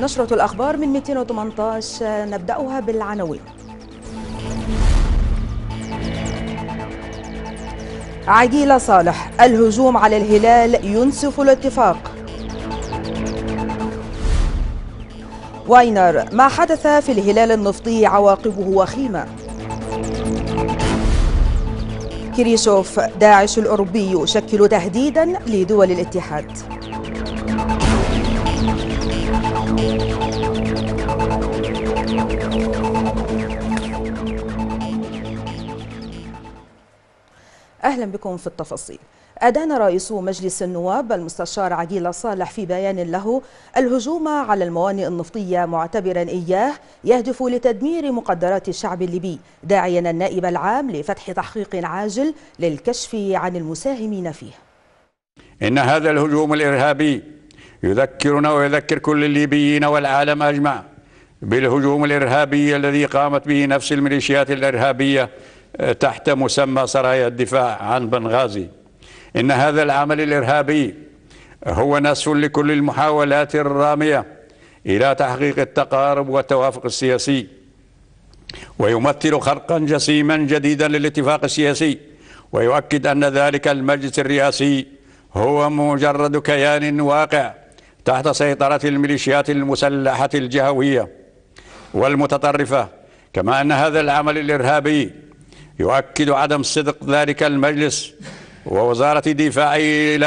نشرة الأخبار من 218 نبدأها بالعناوين. عقيلة صالح: الهجوم على الهلال ينسف الاتفاق. واينر: ما حدث في الهلال النفطي عواقبه وخيمة. كريشوف: داعش الأوروبي يشكل تهديدا لدول الاتحاد. أهلا بكم في التفاصيل. أدان رئيس مجلس النواب المستشار عقيلة صالح في بيان له الهجوم على الموانئ النفطية، معتبرا إياه يهدف لتدمير مقدرات الشعب الليبي، داعيا النائب العام لفتح تحقيق عاجل للكشف عن المساهمين فيه. إن هذا الهجوم الإرهابي يذكرنا ويذكر كل الليبيين والعالم أجمع بالهجوم الإرهابي الذي قامت به نفس الميليشيات الإرهابية تحت مسمى سرايا الدفاع عن بنغازي. إن هذا العمل الإرهابي هو نسف لكل المحاولات الرامية إلى تحقيق التقارب والتوافق السياسي، ويمثل خرقا جسيما جديدا للاتفاق السياسي، ويؤكد أن ذلك المجلس الرئاسي هو مجرد كيان واقع تحت سيطرة الميليشيات المسلحة الجهوية والمتطرفة. كما أن هذا العمل الإرهابي يؤكد عدم صدق ذلك المجلس ووزارة الدفاع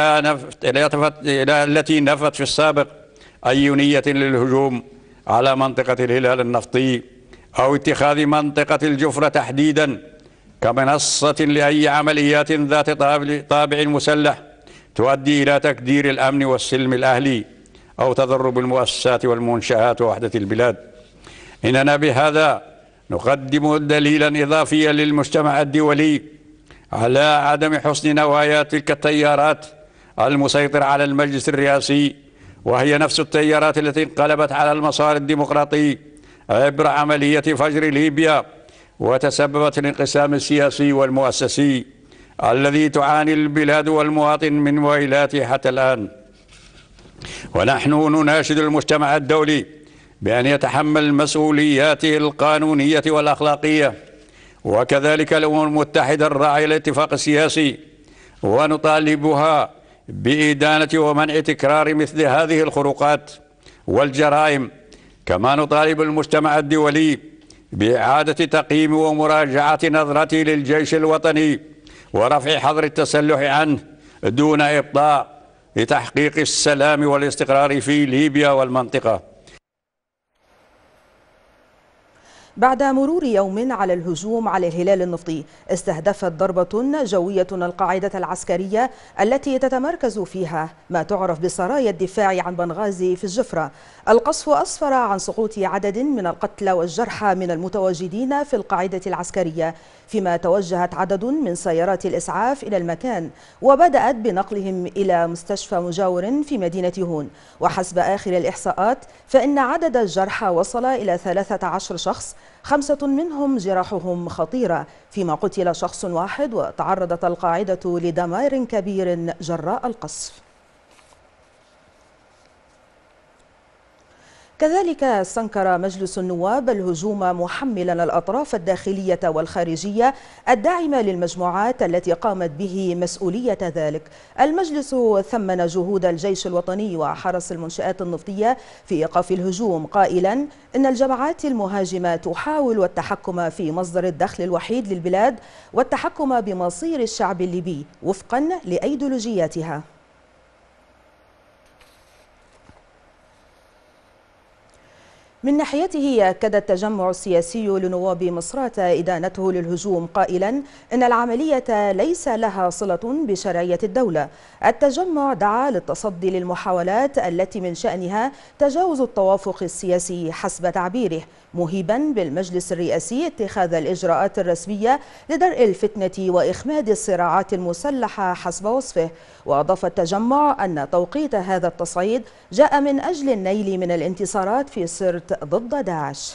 التي نفت في السابق أي نية للهجوم على منطقة الهلال النفطي أو اتخاذ منطقة الجفرة تحديدا كمنصة لأي عمليات ذات طابع مسلح تؤدي إلى تكدير الأمن والسلم الأهلي أو تضر بالمؤسسات والمنشآت ووحدة البلاد. إننا بهذا نقدم دليلا إضافيا للمجتمع الدولي على عدم حسن نوايا تلك التيارات المسيطرة على المجلس الرئاسي، وهي نفس التيارات التي انقلبت على المسار الديمقراطي عبر عملية فجر ليبيا وتسببت في الانقسام السياسي والمؤسسي الذي تعاني البلاد والمواطن من ويلاته حتى الآن. ونحن نناشد المجتمع الدولي بأن يتحمل مسؤولياته القانونية والأخلاقية، وكذلك الأمم المتحدة الراعية للاتفاق السياسي، ونطالبها بإدانة ومنع تكرار مثل هذه الخروقات والجرائم. كما نطالب المجتمع الدولي بإعادة تقييم ومراجعة نظرته للجيش الوطني ورفع حظر التسلح عنه دون إبطاء لتحقيق السلام والاستقرار في ليبيا والمنطقة. بعد مرور يوم على الهجوم على الهلال النفطي، استهدفت ضربة جوية القاعدة العسكرية التي تتمركز فيها ما تعرف بسرايا الدفاع عن بنغازي في الجفرة. القصف أسفر عن سقوط عدد من القتلى والجرحى من المتواجدين في القاعدة العسكرية، فيما توجهت عدد من سيارات الإسعاف إلى المكان وبدأت بنقلهم إلى مستشفى مجاور في مدينة هون. وحسب آخر الإحصاءات فإن عدد الجرحى وصل إلى 13 شخص، 5 منهم جراحهم خطيرة، فيما قتل شخص واحد وتعرضت القاعدة لدمار كبير جراء القصف. كذلك استنكر مجلس النواب الهجوم محملا الأطراف الداخلية والخارجية الداعمة للمجموعات التي قامت به مسؤولية ذلك. المجلس ثمن جهود الجيش الوطني وحرس المنشآت النفطية في إيقاف الهجوم، قائلا إن الجماعات المهاجمة تحاول التحكم في مصدر الدخل الوحيد للبلاد والتحكم بمصير الشعب الليبي وفقا لأيديولوجياتها. من ناحيته أكد التجمع السياسي لنواب مصراتة إدانته للهجوم، قائلا إن العملية ليس لها صلة بشرعية الدولة. التجمع دعا للتصدي للمحاولات التي من شأنها تجاوز التوافق السياسي حسب تعبيره، مهيبا بالمجلس الرئاسي اتخاذ الإجراءات الرسمية لدرء الفتنة وإخماد الصراعات المسلحة حسب وصفه. وأضاف التجمع أن توقيت هذا التصعيد جاء من أجل النيل من الانتصارات في سرت ضد داعش.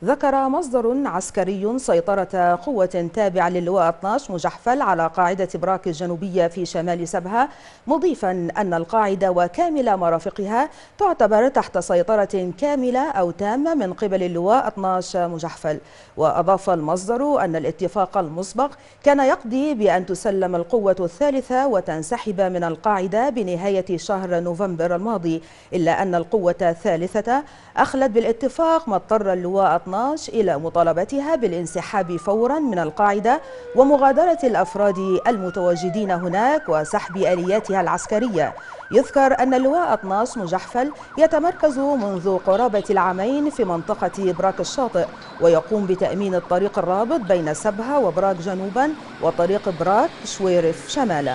ذكر مصدر عسكري سيطرة قوة تابعة للواء 12 مجحفل على قاعدة براك الجنوبية في شمال سبها، مضيفا أن القاعدة وكامل مرافقها تعتبر تحت سيطرة كاملة أو تامة من قبل اللواء 12 مجحفل. وأضاف المصدر أن الاتفاق المسبق كان يقضي بأن تسلم القوة الثالثة وتنسحب من القاعدة بنهاية شهر نوفمبر الماضي، إلا أن القوة الثالثة أخلت بالاتفاق ما اضطر اللواء 12 إلى مطالبتها بالانسحاب فورا من القاعدة ومغادرة الأفراد المتواجدين هناك وسحب آلياتها العسكرية. يذكر أن اللواء 12 مجحفل يتمركز منذ قرابة العامين في منطقة براك الشاطئ، ويقوم بتأمين الطريق الرابط بين سبها وبراك جنوبا وطريق براك شويرف شمالا.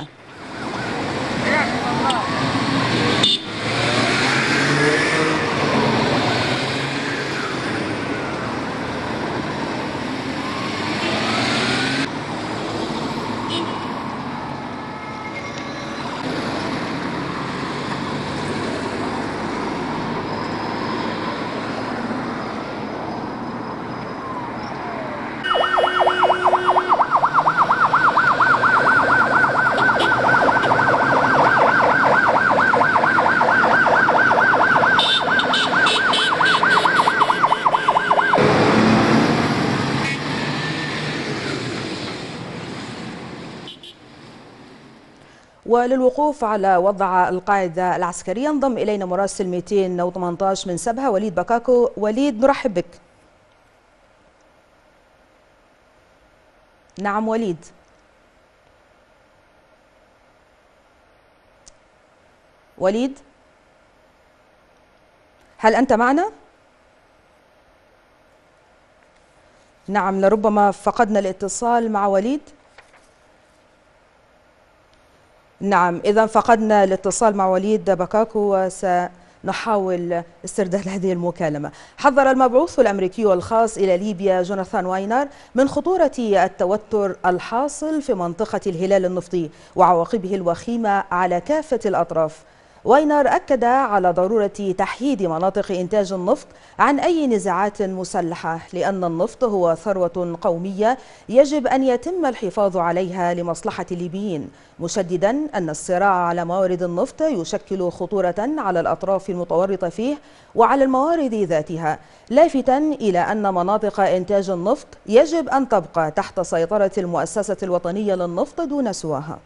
وللوقوف على وضع القاعدة العسكرية انضم إلينا مراسل 218 من سبها وليد بكاكو. وليد، نرحب بك. نعم وليد. وليد، هل أنت معنا؟ نعم، لربما فقدنا الاتصال مع وليد. نعم، إذا فقدنا الاتصال مع وليد بكاكو وسنحاول استرداد هذه المكالمة. حذر المبعوث الأمريكي الخاص إلى ليبيا جوناثان واينر من خطورة التوتر الحاصل في منطقة الهلال النفطي وعواقبه الوخيمة على كافة الأطراف. واينر أكد على ضرورة تحييد مناطق إنتاج النفط عن أي نزاعات مسلحة، لأن النفط هو ثروة قومية يجب أن يتم الحفاظ عليها لمصلحة الليبيين، مشددا أن الصراع على موارد النفط يشكل خطورة على الأطراف المتورطة فيه وعلى الموارد ذاتها، لافتا إلى أن مناطق إنتاج النفط يجب أن تبقى تحت سيطرة المؤسسة الوطنية للنفط دون سواها.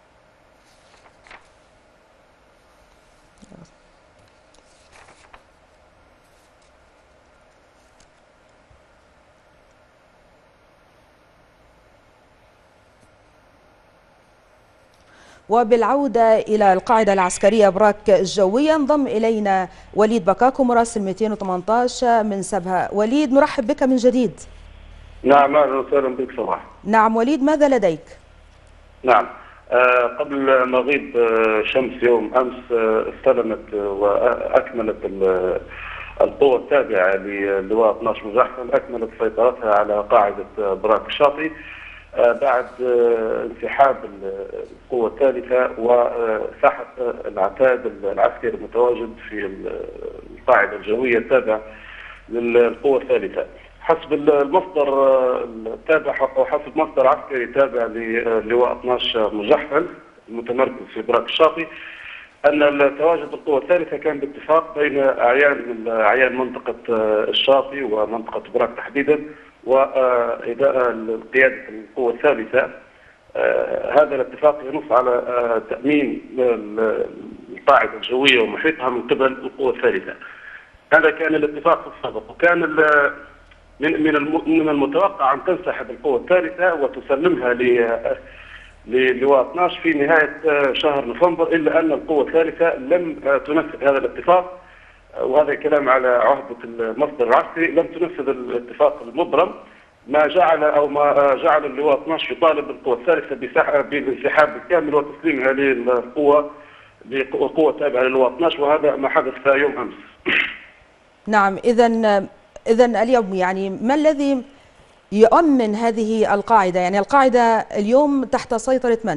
وبالعودة إلى القاعدة العسكرية براك الجوية انضم إلينا وليد بكاكو مراسل 218 من سبها. وليد، نرحب بك من جديد. نعم، أهلا وسهلا بك صباح. نعم وليد، ماذا لديك؟ نعم، قبل مغيب شمس يوم أمس استلمت وأكملت القوة التابعة للواء 12 مجحفل أكملت سيطرتها على قاعدة براك الشاطئ بعد انسحاب القوة الثالثة وسحب العتاد العسكري المتواجد في القاعدة الجوية التابعة للقوة الثالثة. حسب المصدر التابع أو حسب مصدر عسكري تابع للواء 12 مجحفل المتمركز في براك الشاطئ أن تواجد القوة الثالثة كان باتفاق بين أعيان منطقة الشاطئ ومنطقة براك تحديدا قيادة القوة الثالثة. هذا الاتفاق ينص على تأمين القاعدة الجوية ومحيطها من قبل القوة الثالثة. هذا كان الاتفاق السابق، وكان من المتوقع أن تنسحب القوة الثالثة وتسلمها للواء 12 في نهاية شهر نوفمبر، إلا أن القوة الثالثة لم تنفذ هذا الاتفاق، وهذا كلام على عهدة المصدر العسكري، لم تنفذ الاتفاق المبرم، ما جعل اللواء 12 يطالب القوة الثالثة بالانسحاب بالكامل وتسليمها للقوة تابعة للواء 12، وهذا ما حدث يوم أمس. نعم، إذن اليوم يعني ما الذي يؤمن هذه القاعدة؟ يعني القاعدة اليوم تحت سيطرة من؟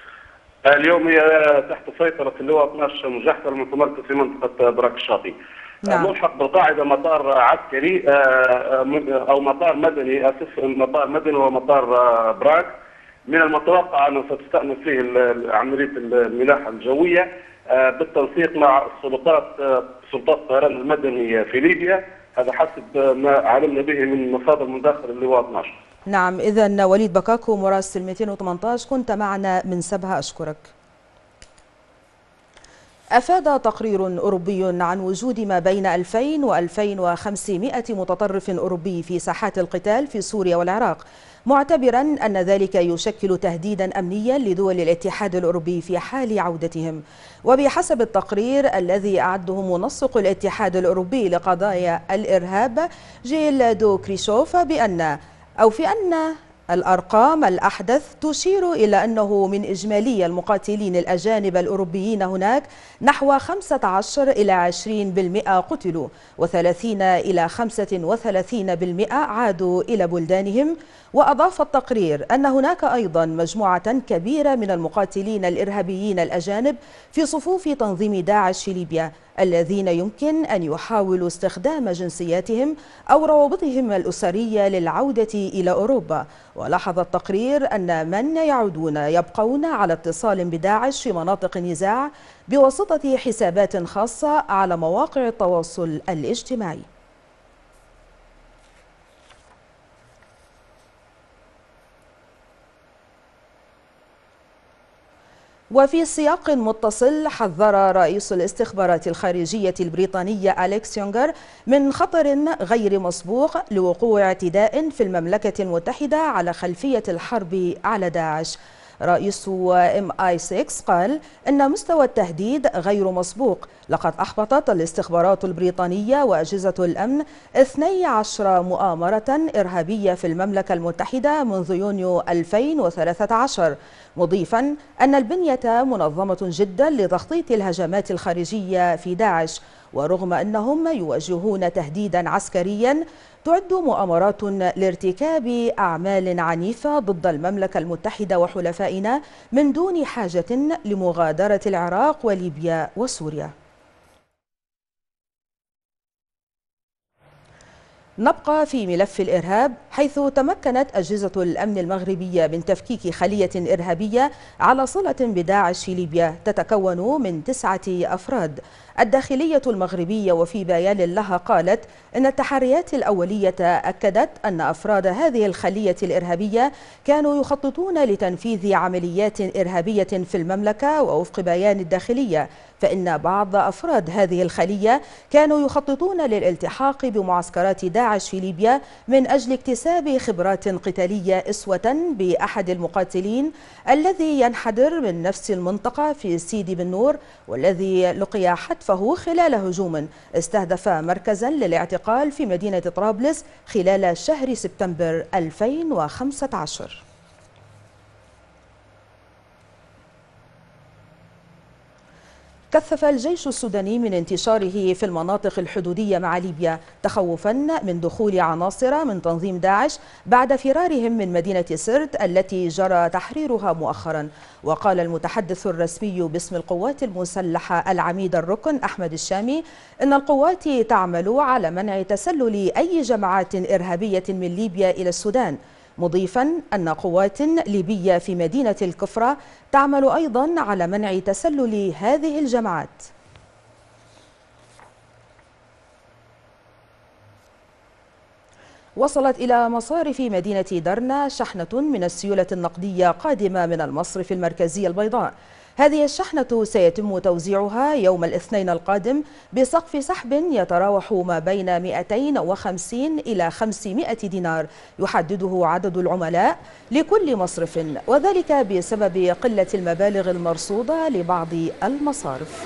اليوم هي تحت سيطرة اللواء 12 مجحفل المتمركز في منطقة براك الشاطئ. نعم. ملحق بالقاعدة مطار عسكري أو مطار مدني، أسف مطار مدني ومطار براغ. من المتوقع أنه ستستأنف فيه عملية الملاحة الجوية بالتنسيق مع سلطات الطيران المدني في ليبيا. هذا حسب ما علمنا به من مصادر من داخل اللواء 12. نعم، إذن وليد بكاكو مراسل 218 كنت معنا من سبها، أشكرك. أفاد تقرير أوروبي عن وجود ما بين 2000 و 2500 متطرف أوروبي في ساحات القتال في سوريا والعراق، معتبرا أن ذلك يشكل تهديدا أمنيا لدول الاتحاد الأوروبي في حال عودتهم. وبحسب التقرير الذي أعده منسق الاتحاد الأوروبي لقضايا الإرهاب جيل دو كريشوف بأن الأرقام الأحدث تشير إلى أنه من إجمالي المقاتلين الأجانب الأوروبيين هناك نحو 15 إلى 20% قتلوا، و30 إلى 35% عادوا إلى بلدانهم. وأضاف التقرير أن هناك أيضا مجموعة كبيرة من المقاتلين الإرهابيين الأجانب في صفوف تنظيم داعش في ليبيا، الذين يمكن أن يحاولوا استخدام جنسياتهم أو روابطهم الأسرية للعودة إلى أوروبا. ولاحظ التقرير أن من يعودون يبقون على اتصال بداعش في مناطق النزاع بواسطة حسابات خاصة على مواقع التواصل الاجتماعي. وفي سياق متصل، حذر رئيس الاستخبارات الخارجية البريطانية أليكس يونغر من خطر غير مسبوق لوقوع اعتداء في المملكة المتحدة على خلفية الحرب على داعش. رئيس MI6 قال إن مستوى التهديد غير مسبوق. لقد أحبطت الاستخبارات البريطانية وأجهزة الأمن 12 مؤامرة إرهابية في المملكة المتحدة منذ يونيو 2013، مضيفا أن البنية منظمة جدا لتخطيط الهجمات الخارجية في داعش. ورغم أنهم يواجهون تهديدا عسكريا، تعد مؤامرات لارتكاب أعمال عنيفة ضد المملكة المتحدة وحلفائنا من دون حاجة لمغادرة العراق وليبيا وسوريا. نبقى في ملف الإرهاب، حيث تمكنت أجهزة الأمن المغربية من تفكيك خلية إرهابية على صلة بداعش في ليبيا تتكون من 9 أفراد. الداخلية المغربية وفي بيان لها قالت إن التحريات الأولية أكدت أن أفراد هذه الخلية الإرهابية كانوا يخططون لتنفيذ عمليات إرهابية في المملكة. ووفق بيان الداخلية، فإن بعض أفراد هذه الخلية كانوا يخططون للالتحاق بمعسكرات داعش في ليبيا من أجل اكتساب خبرات قتالية أسوة بأحد المقاتلين الذي ينحدر من نفس المنطقة في سيدي بن نور، والذي لقي حتفه خلال هجوم استهدف مركزا للاعتقال في مدينة طرابلس خلال شهر سبتمبر 2015. كثف الجيش السوداني من انتشاره في المناطق الحدودية مع ليبيا تخوفا من دخول عناصر من تنظيم داعش بعد فرارهم من مدينة سرت التي جرى تحريرها مؤخرا. وقال المتحدث الرسمي باسم القوات المسلحة العميد الركن أحمد الشامي إن القوات تعمل على منع تسلل أي جماعات إرهابية من ليبيا إلى السودان، مضيفا أن قوات ليبية في مدينة الكفرة تعمل أيضا على منع تسلل هذه الجماعات. وصلت إلى مصارف مدينة درنا شحنة من السيولة النقدية قادمة من المصرف المركزي البيضاء. هذه الشحنة سيتم توزيعها يوم الاثنين القادم بسقف سحب يتراوح ما بين 250 إلى 500 دينار يحدده عدد العملاء لكل مصرف، وذلك بسبب قلة المبالغ المرصودة لبعض المصارف.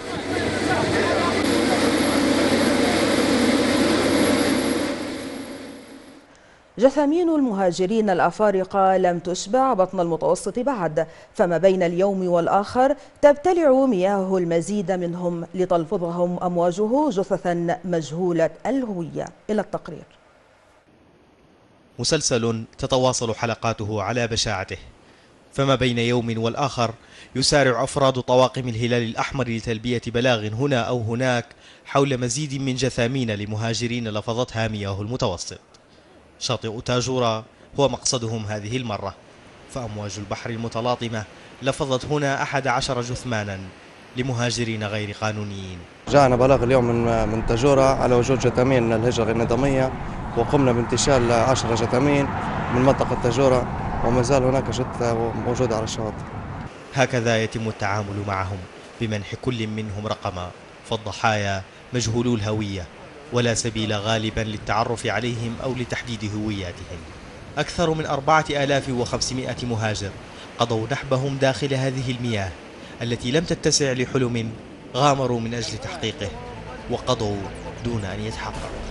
جثامين المهاجرين الأفارقة لم تشبع بطن المتوسط بعد، فما بين اليوم والآخر تبتلع مياه المزيد منهم لتلفظهم أمواجه جثثا مجهولة الهوية. إلى التقرير. مسلسل تتواصل حلقاته على بشاعته، فما بين يوم والآخر يسارع أفراد طواقم الهلال الأحمر لتلبية بلاغ هنا أو هناك حول مزيد من جثامين لمهاجرين لفظتها مياه المتوسط. شاطئ تاجورا هو مقصدهم هذه المرة، فأمواج البحر المتلاطمة لفظت هنا 11 جثمانا لمهاجرين غير قانونيين. جاءنا بلاغ اليوم من تاجورا على وجود جثامين الهجرة غير نظامية، وقمنا بانتشال 10 جثامين من منطقة تاجورا، وما زال هناك جثة موجودة على الشواطئ. هكذا يتم التعامل معهم بمنح كل منهم رقما، فالضحايا مجهولو الهوية ولا سبيل غالبا للتعرف عليهم أو لتحديد هوياتهم. أكثر من 4500 مهاجر قضوا نحبهم داخل هذه المياه التي لم تتسع لحلم غامروا من أجل تحقيقه وقضوا دون أن يتحققوا.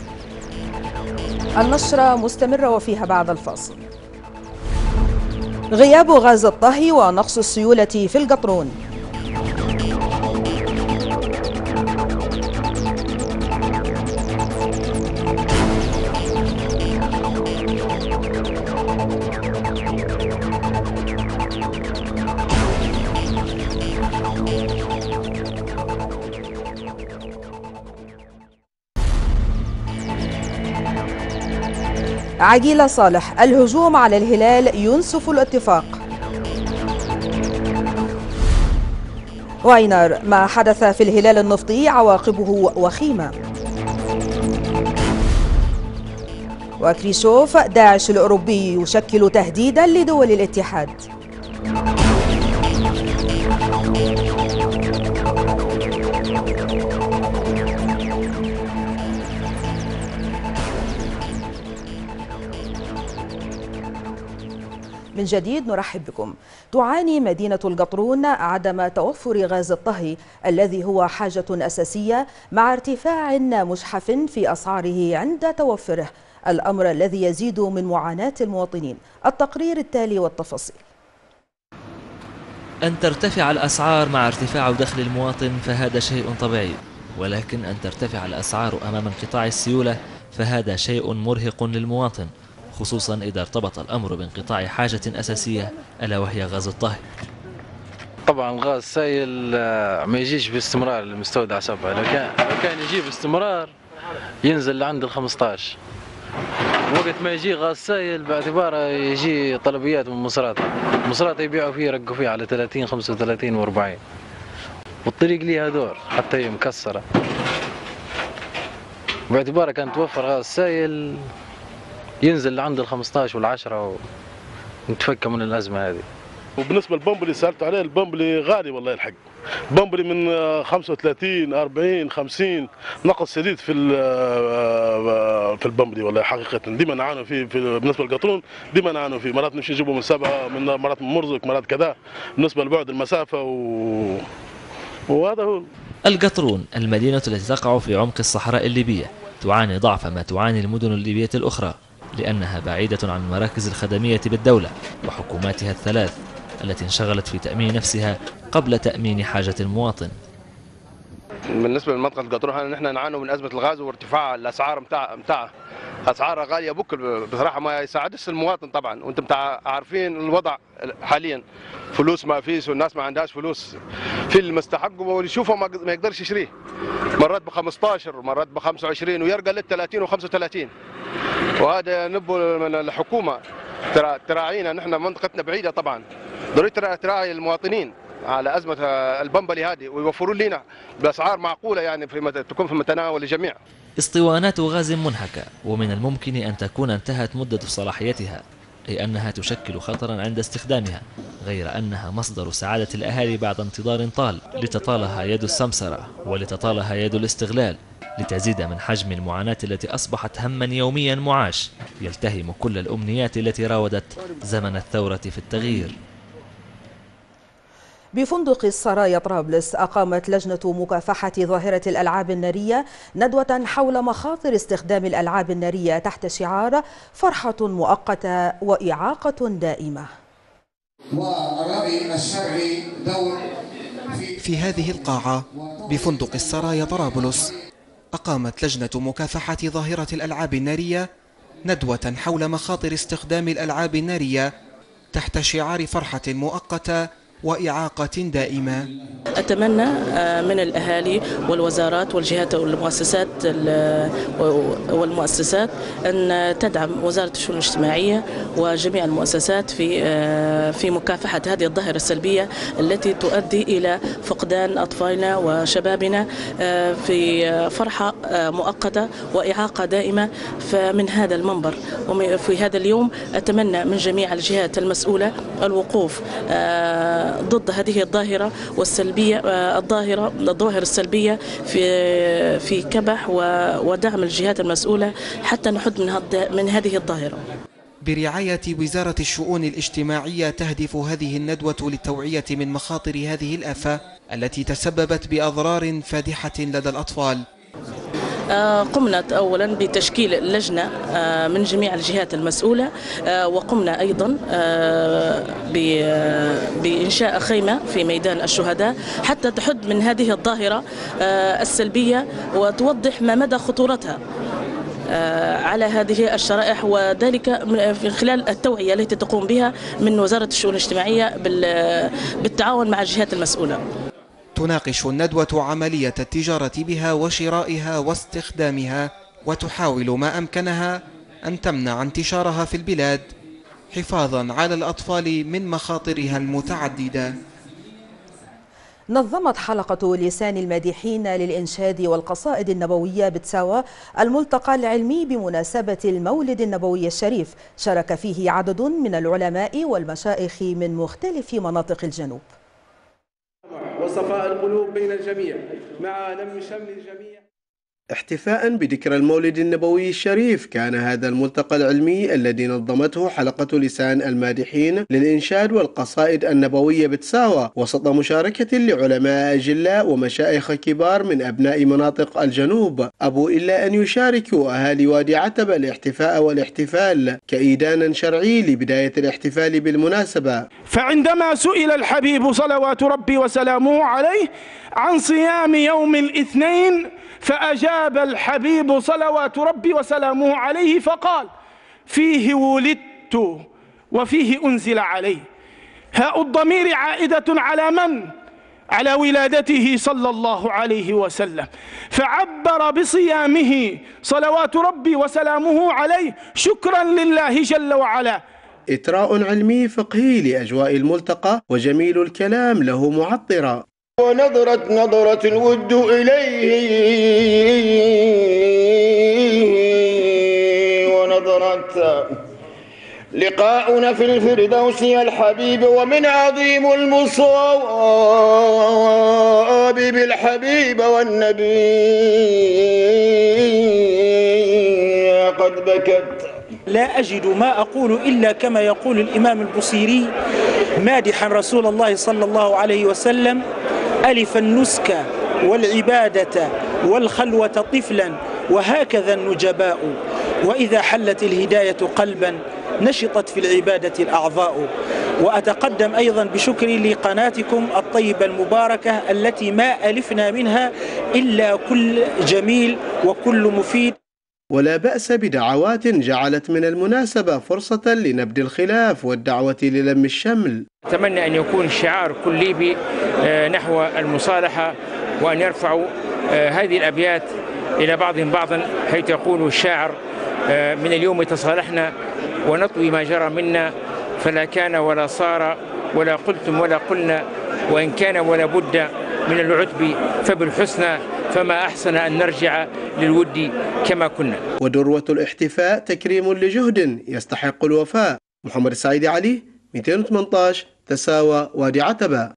النشرة مستمرة وفيها بعد الفاصل. غياب غاز الطهي ونقص السيولة في القطرون. عقيلة صالح: الهجوم على الهلال ينسف الاتفاق. واينر: ما حدث في الهلال النفطي عواقبه وخيمة. وكريشوف: داعش الأوروبي يشكل تهديدا لدول الاتحاد. من جديد نرحب بكم. تعاني مدينة القطرون عدم توفر غاز الطهي الذي هو حاجة أساسية، مع ارتفاع مجحف في أسعاره عند توفره، الأمر الذي يزيد من معاناة المواطنين. التقرير التالي والتفاصيل. أن ترتفع الأسعار مع ارتفاع دخل المواطن فهذا شيء طبيعي، ولكن أن ترتفع الأسعار أمام انقطاع السيولة فهذا شيء مرهق للمواطن، خصوصا إذا ارتبط الأمر بانقطاع حاجة أساسية ألا وهي غاز الطهي. طبعا غاز سائل ما يجيش باستمرار المستودع 7، لو كان يجي باستمرار ينزل لعند ال 15. وقت ما يجي غاز سائل باعتباره يجي طلبيات من مصرات يبيعوا فيه يرقوا فيه على 30 35 و40، والطريق ليها دور حتى هي مكسرة. باعتباره كان توفر غاز سائل ينزل لعند ال 15 وال10 ونتفكى من الأزمة هذه. وبالنسبة للبمبلي سألت عليه، البمبلي غالي والله الحق، بمبلي من 35 40 50 نقص شديد في البمبلي والله حقيقة. ديما نعانوا فيه بالنسبة للقطرون، ديما نعانوا فيه، مرات نمشي نجيبه من سبعة، مرات من مرزق، مرات كذا بالنسبة لبعد المسافة وهذا هو. القطرون المدينة التي تقع في عمق الصحراء الليبية تعاني ضعف ما تعاني المدن الليبية الأخرى، لأنها بعيدة عن المراكز الخدمية بالدولة وحكوماتها الثلاث التي انشغلت في تأمين نفسها قبل تأمين حاجة المواطن. بالنسبة لمنطقة القطرون نحن نعاني من أزمة الغاز وارتفاع الأسعار متاعها، أسعارها غالية بكل بصراحة، ما يساعدش المواطن طبعا، وأنتم عارفين الوضع حاليا، فلوس ما فيش والناس ما عندهاش فلوس، في اللي مستحقه واللي يشوفه ما يقدرش يشريه، مرات ب 15 مرات ب 25 ويرقى لل 30 و 35. وهذا نبو الحكومة تراعينا، نحن منطقتنا بعيدة طبعا، ضروري تراعي المواطنين على أزمة البمبلي هذه ويوفروا لنا بأسعار معقولة، يعني تكون في متناول الجميع. اسطوانات غاز منهكة ومن الممكن أن تكون انتهت مدة صلاحيتها، أي أنها تشكل خطرا عند استخدامها، غير أنها مصدر سعادة الأهالي بعد انتظار طال لتطالها يد السمسرة ولتطالها يد الاستغلال، لتزيد من حجم المعاناة التي أصبحت هما يوميا معاش يلتهم كل الأمنيات التي راودت زمن الثورة في التغيير. بفندق السرايا طرابلس أقامت لجنة مكافحة ظاهرة الألعاب النارية ندوة حول مخاطر استخدام الألعاب النارية تحت شعار فرحة مؤقتة وإعاقة دائمة. والرأي الشرعي دور في هذه القاعة بفندق السرايا طرابلس أقامت لجنة مكافحة ظاهرة الألعاب النارية ندوة حول مخاطر استخدام الألعاب النارية تحت شعار فرحة مؤقتة وإعاقة دائمة. أتمنى من الأهالي والوزارات والجهات والمؤسسات أن تدعم وزارة الشؤون الاجتماعية وجميع المؤسسات في مكافحة هذه الظاهرة السلبية التي تؤدي إلى فقدان أطفالنا وشبابنا في فرحة مؤقتة وإعاقة دائمة. فمن هذا المنبر وفي هذا اليوم أتمنى من جميع الجهات المسؤولة الوقوف ضد هذه الظاهرة والسلبية، الظواهر السلبية في كبح ودعم الجهات المسؤولة حتى نحد من هذه الظاهرة. برعاية وزارة الشؤون الاجتماعية تهدف هذه الندوة للتوعية من مخاطر هذه الآفة التي تسببت بأضرار فادحة لدى الأطفال. قمنا أولا بتشكيل لجنة من جميع الجهات المسؤولة، وقمنا أيضا بإنشاء خيمة في ميدان الشهداء حتى تحد من هذه الظاهرة السلبية وتوضح ما مدى خطورتها على هذه الشرائح، وذلك من خلال التوعية التي تقوم بها من وزارة الشؤون الاجتماعية بالتعاون مع الجهات المسؤولة. تناقش الندوة عملية التجارة بها وشرائها واستخدامها، وتحاول ما أمكنها أن تمنع انتشارها في البلاد حفاظا على الأطفال من مخاطرها المتعددة. نظمت حلقة لسان المادحين للإنشاد والقصائد النبوية بتساوى الملتقى العلمي بمناسبة المولد النبوي الشريف، شارك فيه عدد من العلماء والمشايخ من مختلف مناطق الجنوب. وصفاء القلوب بين الجميع مع لم شمل الجميع. احتفاء بذكرى المولد النبوي الشريف، كان هذا الملتقى العلمي الذي نظمته حلقة لسان المادحين للإنشاد والقصائد النبوية بتساوى وسط مشاركة لعلماء أجلاء ومشايخ كبار من أبناء مناطق الجنوب، أبوا إلا أن يشاركوا أهالي وادي عتبة الاحتفاء والاحتفال كإيدان شرعي لبداية الاحتفال بالمناسبة. فعندما سئل الحبيب صلوات ربي وسلامه عليه عن صيام يوم الاثنين، فأجاب الحبيب صلوات ربي وسلامه عليه فقال: فيه ولدت وفيه أنزل عليه. هاء الضمير عائدة على من؟ على ولادته صلى الله عليه وسلم، فعبر بصيامه صلوات ربي وسلامه عليه شكرا لله جل وعلا. إطراء علمي فقهي لأجواء الملتقى وجميل الكلام له معطرة. ونظرت نظرة الود إليه ونظرت لقاؤنا في الفردوس يا الحبيب، ومن عظيم المصاب بالحبيب والنبي قد بكت. لا أجد ما أقول إلا كما يقول الإمام البصيري مادحا رسول الله صلى الله عليه وسلم: ألف النسك والعبادة والخلوة طفلا وهكذا النجباء، وإذا حلت الهداية قلبا نشطت في العبادة الأعضاء. وأتقدم أيضا بشكري لقناتكم الطيبة المباركة التي ما ألفنا منها إلا كل جميل وكل مفيد. ولا بأس بدعوات جعلت من المناسبة فرصة لنبذ الخلاف والدعوة للم الشمل. أتمنى أن يكون شعار كل ليبي نحو المصالحة، وأن يرفعوا هذه الأبيات إلى بعضهم بعضا، حيث يقول الشاعر: من اليوم تصالحنا ونطوي ما جرى منا، فلا كان ولا صار ولا قلتم ولا قلنا، وإن كان ولا بد من العتب فبالحسنى، فما أحسن أن نرجع للود كما كنا. وذروة الاحتفاء تكريم لجهد يستحق الوفاء. محمد السعيد علي، 218 تساوى وادي عتبة.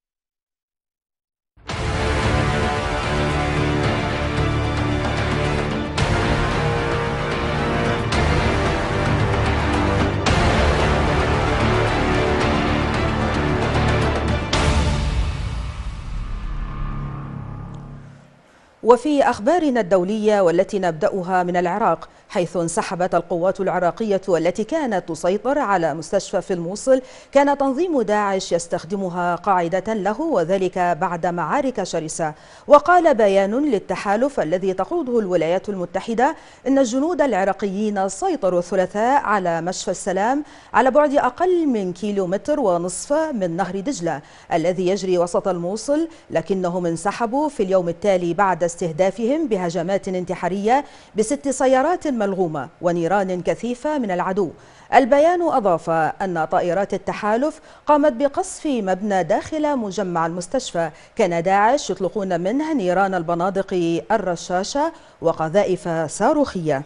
وفي أخبارنا الدولية والتي نبدأها من العراق، حيث انسحبت القوات العراقية التي كانت تسيطر على مستشفى في الموصل كان تنظيم داعش يستخدمها قاعدة له، وذلك بعد معارك شرسة. وقال بيان للتحالف الذي تقوده الولايات المتحدة إن الجنود العراقيين سيطروا الثلاثاء على مشفى السلام على بعد أقل من 1.5 كيلومتر من نهر دجلة الذي يجري وسط الموصل، لكنهم انسحبوا في اليوم التالي بعد استهدافهم بهجمات انتحارية ب6 سيارات ملغومة ونيران كثيفة من العدو. البيان أضاف أن طائرات التحالف قامت بقصف مبنى داخل مجمع المستشفى كان داعش يطلقون منه نيران البنادق الرشاشة وقذائف صاروخية.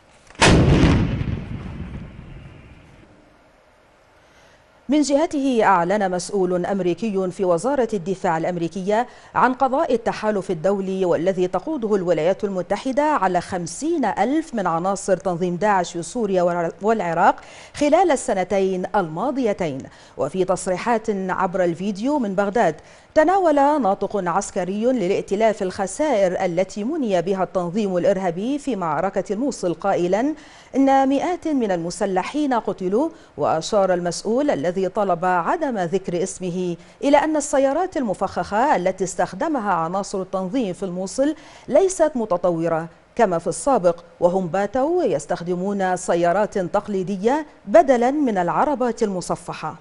من جهته أعلن مسؤول أمريكي في وزارة الدفاع الأمريكية عن قضاء التحالف الدولي والذي تقوده الولايات المتحدة على 50,000 من عناصر تنظيم داعش في سوريا والعراق خلال السنتين الماضيتين. وفي تصريحات عبر الفيديو من بغداد، تناول ناطق عسكري للائتلاف الخسائر التي مني بها التنظيم الإرهابي في معركة الموصل قائلا إن مئات من المسلحين قتلوا. وأشار المسؤول الذي طلب عدم ذكر اسمه إلى أن السيارات المفخخة التي استخدمها عناصر التنظيم في الموصل ليست متطورة كما في السابق، وهم باتوا يستخدمون سيارات تقليدية بدلا من العربات المصفحة.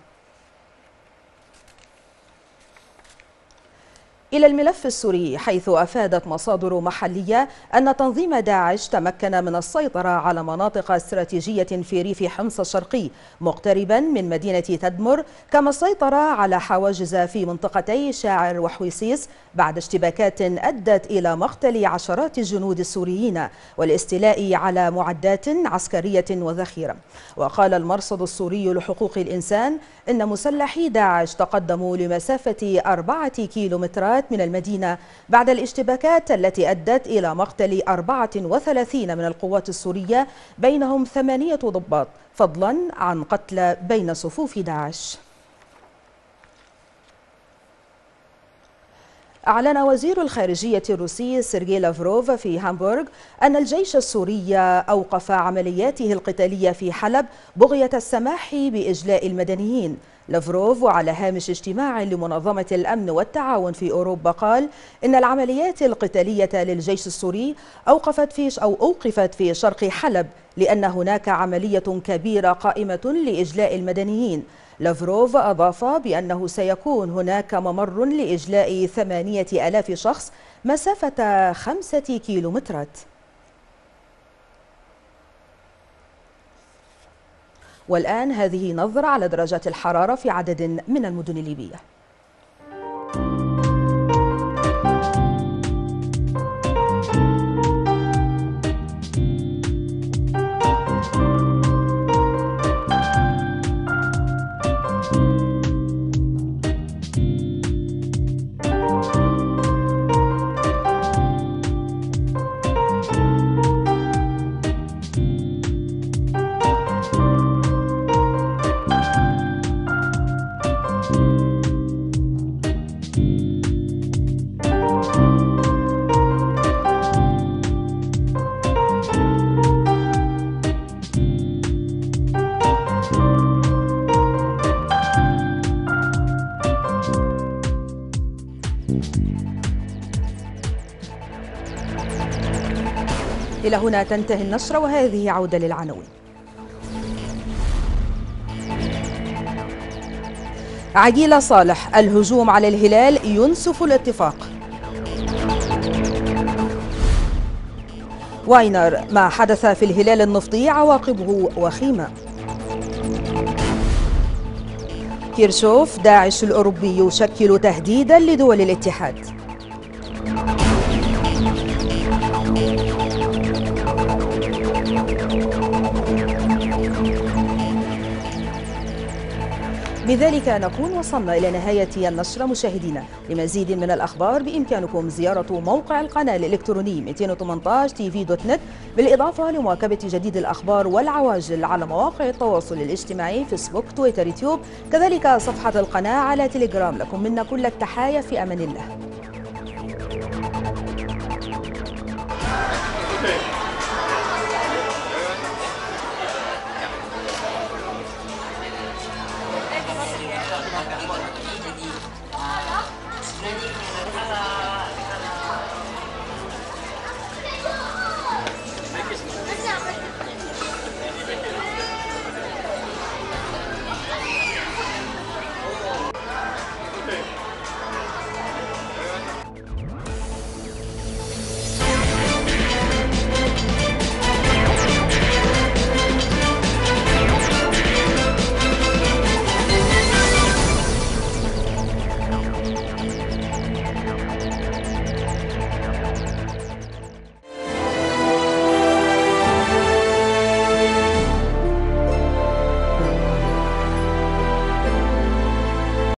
إلى الملف السوري، حيث أفادت مصادر محلية أن تنظيم داعش تمكن من السيطرة على مناطق استراتيجية في ريف حمص الشرقي مقتربا من مدينة تدمر، كما السيطرة على حواجز في منطقتي شاعر وحويسيس بعد اشتباكات أدت إلى مقتل عشرات الجنود السوريين والاستيلاء على معدات عسكرية وذخيرة. وقال المرصد السوري لحقوق الإنسان إن مسلحي داعش تقدموا لمسافة 4 كيلومترات من المدينة بعد الاشتباكات التي أدت إلى مقتل 34 من القوات السورية بينهم 8 ضباط، فضلا عن قتلى بين صفوف داعش. أعلن وزير الخارجية الروسي سيرجي لافروف في هامبورغ أن الجيش السوري أوقف عملياته القتالية في حلب بغية السماح بإجلاء المدنيين. لافروف وعلى هامش اجتماع لمنظمة الأمن والتعاون في أوروبا قال إن العمليات القتالية للجيش السوري أوقفت في شرق حلب لأن هناك عملية كبيرة قائمة لإجلاء المدنيين. لافروف أضاف بأنه سيكون هناك ممر لإجلاء 8,000 شخص مسافة 5 كيلومترات. والآن هذه نظرة على درجات الحرارة في عدد من المدن الليبية. إلى هنا تنتهي النشرة، وهذه عودة للعناوين. عقيلة صالح: الهجوم على الهلال ينسف الاتفاق. واينر: ما حدث في الهلال النفطي عواقبه وخيمة. كيرشوف: داعش الأوروبي يشكل تهديدا لدول الاتحاد. بذلك نكون وصلنا إلى نهاية النشرة مشاهدينا. لمزيد من الأخبار بإمكانكم زيارة موقع القناة الإلكتروني 218tv.net، بالإضافة لمواكبة جديد الأخبار والعواجل على مواقع التواصل الاجتماعي فيسبوك، تويتر، يوتيوب، كذلك صفحة القناة على تليجرام. لكم منا كل التحايا، في أمان الله.